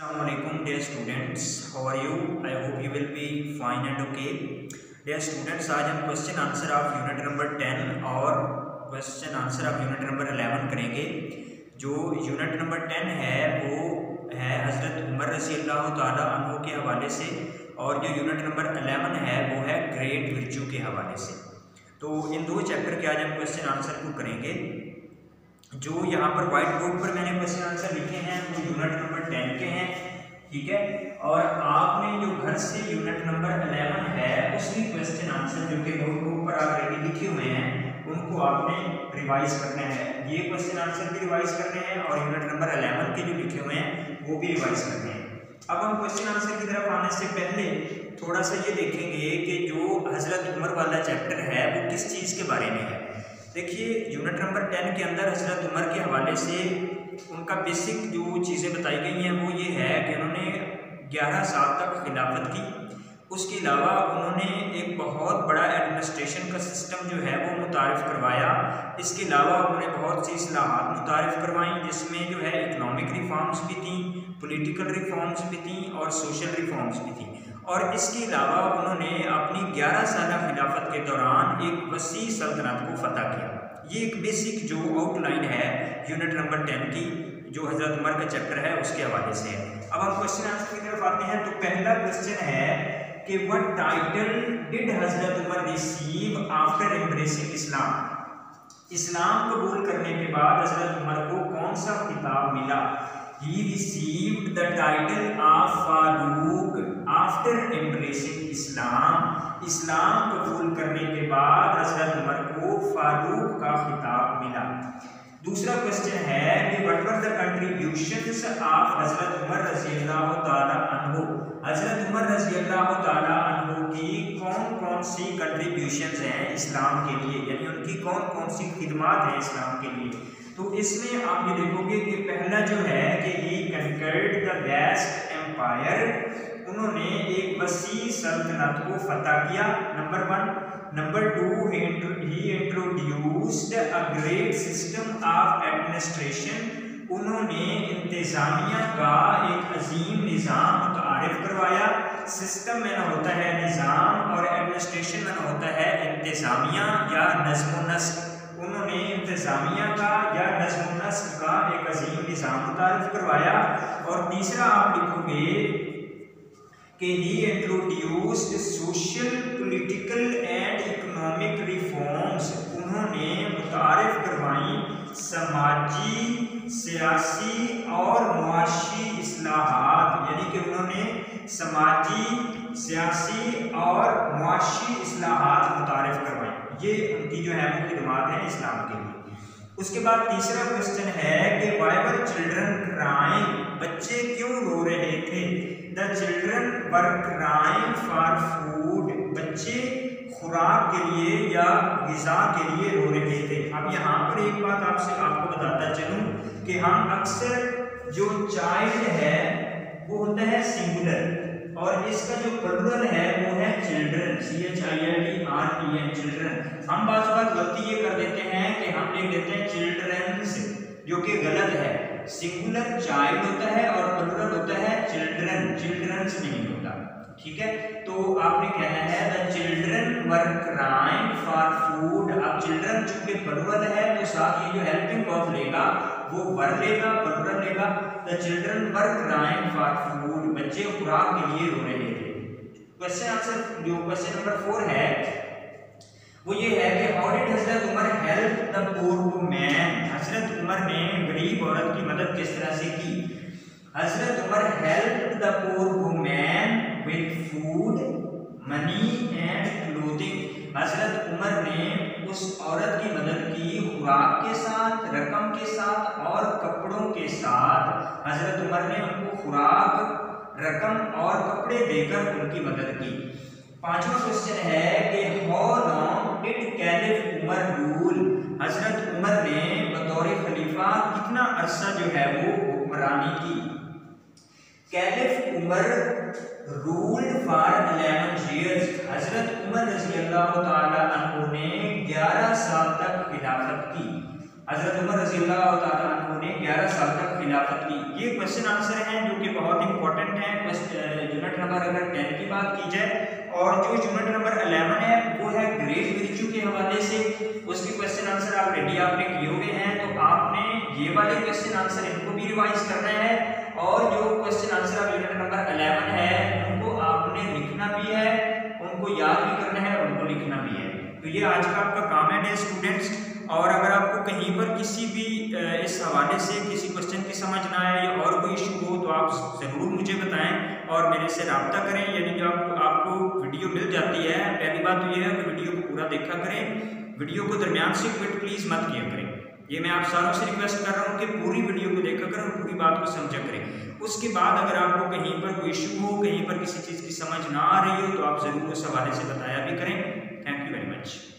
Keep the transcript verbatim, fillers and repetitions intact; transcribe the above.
Assalamualaikum dear students, how are you? I hope you will be fine and okay. Dear students, आज हम question answer of unit number ten और question answer of unit number eleven करेंगे। जो unit number ten है वो है हज़रत उमर रज़ी अल्लाह ताला अन्हु के हवाले से, और जो यूनिट नंबर इलेवन है वो है ग्रेट विर्चू के हवाले से। तो इन दो चैप्टर के आज हम क्वेश्चन आंसर को करेंगे। जो यहाँ पर व्हाइट बोर्ड पर मैंने क्वेश्चन आंसर लिखे हैं वो यूनिट नंबर टेन के हैं, ठीक है। और आपने जो घर से यूनिट नंबर इलेवन है उसकी क्वेश्चन आंसर जो कि नोटबुक पर ऑलरेडी लिखे हुए हैं उनको आपने रिवाइज करना है। ये क्वेश्चन आंसर भी रिवाइज करने हैं और यूनिट नंबर इलेवन के जो लिखे हुए हैं वो भी रिवाइज करने हैं। अब हम क्वेश्चन आंसर की तरफ आने से पहले थोड़ा सा ये देखेंगे कि जो हज़रत उमर वाला चैप्टर है वो किस चीज़ के बारे में है। देखिए, यूनिट नंबर टेन के अंदर हज़रत उमर के हवाले से उनका बेसिक जो चीज़ें बताई गई हैं वो ये है कि उन्होंने ग्यारह साल तक खिलाफत की। उसके अलावा उन्होंने एक बहुत बड़ा एडमिनिस्ट्रेशन का सिस्टम जो है वो मुतारिफ़ करवाया। इसके अलावा उन्होंने बहुत सी इस्लाहात मुतारिफ़ करवाई जिसमें जो है इकनॉमिक रिफॉर्म्स भी थी, पॉलिटिकल रिफॉर्म्स भी थी और सोशल रिफॉर्म्स भी थी। और इसके अलावा उन्होंने अपनी ग्यारह साल खिलाफत के दौरान एक वसी सल्तनत को फतह किया। ये एक बेसिक जो आउटलाइन है यूनिट नंबर टेन की जो हज़रत उमर का चैप्टर है उसके हवाले से है। अब हम क्वेश्चन आंसर की तरफ आते हैं। तो पहला क्वेश्चन है कि what title did Hazrat Umar receive after embracing Islam. Islam कबूल करने के बाद हज़रत उमर को कौन सा खिताब मिला? He received the title of Farooq after embracing Islam. इस्लाम कबूल करने के बाद हज़रत उमर को फारूक का खिताब मिला। दूसरा क्वेश्चन है कि what were the contributions of Hazrat Umar रज़ी अल्लाह ताला अन्हु। हज़रत उमर रज़ी अल्लाह ताला अन्हु की कौन कौन सी कंट्रीब्यूशंस हैं इस्लाम के लिए, यानी उनकी कौन कौन सी खिदमत हैं इस्लाम के लिए। तो इसमें आप ये देखोगे कि पहला जो है कि he conquered the west empire, उन्होंने एक वसी सल्तनत को फतह किया, number one. Number two, he introduced a great system of administration, उन्होंने इंतज़ामिया का एक अजीम निज़ाम मुतारिफ करवाया। सिस्टम में ना होता है निज़ाम और एडमिनिस्ट्रेशन में ना होता है इंतज़ामिया या नज़्म व नस्क। उन्होंने इंतज़ामिया का या नज़्म व नस्क का एक अजीम निज़ाम मुतारिफ करवाया। और तीसरा आप लिखोगे कि he introduced social, political and economic reforms, उन्होंने मुतारिफ करवाई समाजी, सियासी और मुआशी इस्लाहात, यानी कि उन्होंने समाजी, सियासी और मुआशी इस्लाहात मुतारिफ करवाई। ये उनकी जो है वो खिदमत है इस्लाम के लिए। उसके बाद तीसरा क्वेश्चन है कि व्हाई वर चिल्ड्रन क्राइंग, बच्चे क्यों रो रहे थे? The children were crying for food, बच्चे खुराक के लिए या ग़िज़ा के लिए रो रहे थे। अब यहाँ पर एक बात आपसे आपको बताता चलूँ कि हम अक्सर जो चाइल्ड है वो होता है सिंगुलर और इसका जो प्लूरल है वो है children, C H I L D R E N, children. हम बात बात गलती ये कर देते हैं कि हम लिख देते हैं चिल्ड्रंस, जो कि गलत है। सिंगुलर चाइल्ड होता है और प्लूरल होता है चिल्ड्रन, चिल्ड्रंस नहीं होता, ठीक है। तो आपने कहना है the children were crying for food. अब चिल्ड्रन चूंकि प्लूरल है तो साथ ये जो हेल्पिंग वर्ब लेगा वो वर लेगा, प्लूरल लेगा। The children were crying for food, बच्चे खुराक के लिए रो रहे थे। क्वेश्चन आंसर जो क्वेश्चन नंबर फोर है वो ये है कि how did Hazrat Umar help the poor woman. Hazrat Umar ने गरीब औरत की मदद किस तरह से की? Hazrat Umar help the poor woman with food, money and clothing. Hazrat Umar ने उस औरत की मदद की खुराक के साथ, रकम के साथ और कपड़ों के साथ। हज़रत उमर ने उनको खुराक, रकम और कपड़े देकर उनकी मदद की। पांचवा क्वेश्चन है कि how long did caliph Umar rule. Hazrat Umar ने बतौर खलीफा कितना अरसा जो है वो हुक्मरानी की? Caliph Umar ruled for eleven years. Hazrat Umar रज़ी अल्लाह ताला अन्हु ने ग्यारह साल तक खिलाफत की। हज़रत उमर रज़ी अल्लाह ताला अन्हु ने ग्यारह साल तक खिलाफत की। ये क्वेश्चन आंसर हैं जो कि बहुत इंपॉर्टेंट नंबर अगर टेन की बात की जाए, और जो यूनिट नंबर इलेवन है वो है ग्रेट विर्च्यू के हवाले से, उसके क्वेश्चन आंसर ऑलरेडी आपने किए हुए हैं, तो आपने ये वाले क्वेश्चन आंसर इनको भी रिवाइज करना है, और जो question answer of unit number eleven है उनको आपने लिखना भी है, उनको याद भी करना है, उनको लिखना भी है। तो ये आज का आपका काम है स्टूडेंट्स। और अगर आपको कहीं पर किसी भी इस हवाले से किसी क्वेश्चन की समझ ना आए या और कोई इशू हो तो आप ज़रूर मुझे बताएं और मेरे से रब्ता करें। यानी कि आपको आपको वीडियो मिल जाती है, पहली बात तो ये है कि वीडियो को पूरा देखा करें, वीडियो को दरमियान से क्विट प्लीज़ मत किया करें। ये मैं आप सारों से रिक्वेस्ट कर रहा हूँ कि पूरी वीडियो को देखा करें और पूरी बात को समझा करें। उसके बाद अगर आपको कहीं पर कोई इशू हो, कहीं पर किसी चीज़ की समझ ना आ रही हो तो आप ज़रूर उस हवाले से बताया भी करें। Thank you very much.